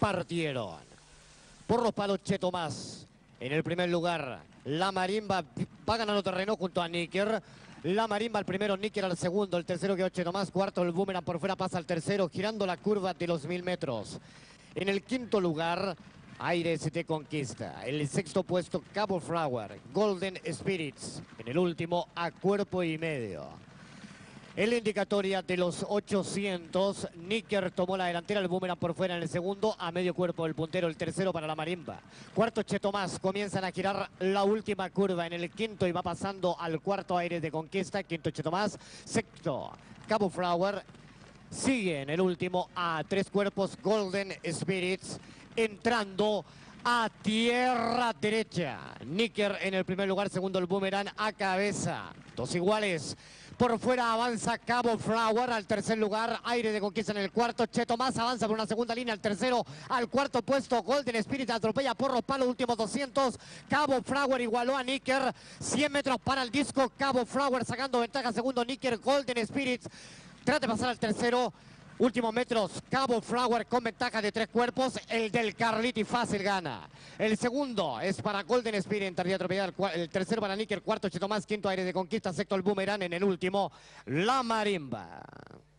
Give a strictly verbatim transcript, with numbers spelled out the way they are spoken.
partieron. Porros Paloche Tomás en el primer lugar. La Marimba va ganando terreno junto a Níker. La Marimba al primero, Níker al segundo, el tercero que Cheto Más, cuarto el Boomerang por fuera pasa al tercero, girando la curva de los mil metros. En el quinto lugar, Aires de Conquista. El sexto puesto, Cabo Flower, Golden Spirits. En el último, A Cuerpo y Medio. En la indicatoria de los ochocientos, Níker tomó la delantera, el Boomerang por fuera en el segundo, a medio cuerpo el puntero, el tercero para la Marimba. Cuarto Cheto Más, comienzan a girar la última curva en el quinto y va pasando al cuarto Aires de Conquista, quinto Cheto Más, sexto Cabo Flower, sigue en el último a tres cuerpos Golden Spirits, entrando a tierra derecha. Níker en el primer lugar, segundo el Boomerang a cabeza, dos iguales. Por fuera avanza Cabo Flower al tercer lugar, Aire de Conquista en el cuarto, Cheto Más avanza por una segunda línea al tercero, al cuarto puesto Golden Spirit atropella Porros Palo, últimos doscientos, Cabo Flower igualó a Níker, cien metros para el disco, Cabo Flower sacando ventaja, segundo Níker, Golden Spirit trata de pasar al tercero, últimos metros, Cabo Flower con ventaja de tres cuerpos, el del Carliti fácil gana. El segundo es para Golden Spirit en tardía atropellada, el tercero para Níker, cuarto Cheto Más, quinto Aire de Conquista, sexto el Boomerang, en el último, la Marimba.